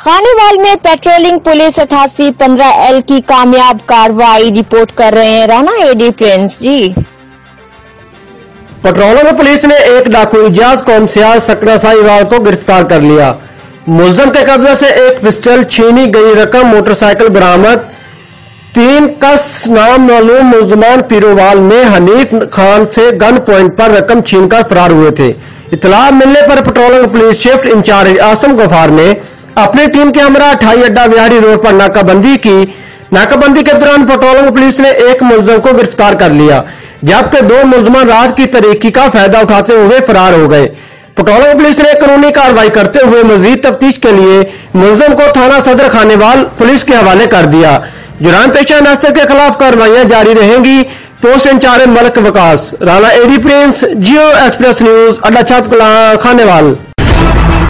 खानेवाल में patrolling police 8815L की कामयाब कार्रवाई रिपोर्ट कर रहे हैं Rana A D Prince ji. Patrolling police ने एक डाकू इजाज कौमसियाज सकरा साहिवाल को गिरफ्तार कर लिया। मुलजम के कब्जे से एक पिस्टल, छीनी गई रकम, मोटरसाइकिल बरामद। 3 कस नाम मालूम मुलजमान पीरोवाल में हनीफ खान से गन पॉइंट पर रकम छीनकर फरार हुए थे। इतला मिलने पर patrolling police shift incharge Asim Ghaffar ने अपनी टीम के हमरा 28 अड्डा विहारी रोड पर नाकाबंदी की। नाकाबंदी के दौरान पेट्रोलिंग पुलिस ने एक मुलजम को गिरफ्तार कर लिया, जबकि 2 मुलजमान रात की तारीकी का फायदा उठाते हुए फरार हो गए। पेट्रोलिंग पुलिस ने कानूनी कार्रवाई करते हुए मजीद तफ्तीश के लिए मुलजम को थाना सदर खानेवाल पुलिस के हवाले कर दिया। जुर्म पेशा नस्ल के खिलाफ कार्रवाइयां जारी रहेंगी। Post incharge Malik Vikas, Rana A D Prince, Geo Express News, अड्डा छप खानेवाल।